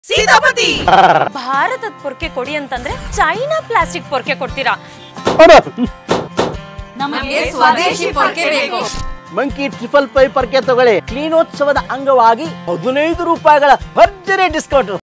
ಸೀತಾಪತಿ ಭಾರತದ ಪೊರ್ಕೆ ಕೊಡಿ ಅಂತಂದ್ರೆ ಚೈನಾ ಪ್ಲಾಸ್ಟಿಕ್ ಪೊರ್ಕೆ ಕೊಡ್ತೀರಾ? ನಮಗೆ ಸ್ವದೇಶಿ ಪೊರ್ಕೆ ಬೇಕು. ಮಂಕಿ ಟ್ರಿಪಲ್ ಪೈ ಪರ್ಕೆ ತಗೊಳ್ಳಿ. ಕ್ಲೀನೋತ್ಸವದ ಅಂಗವಾಗಿ 15 ರೂಪಾಯಿಗಳ ಭರ್ಜರಿ ಡಿಸ್ಕೌಂಟ್.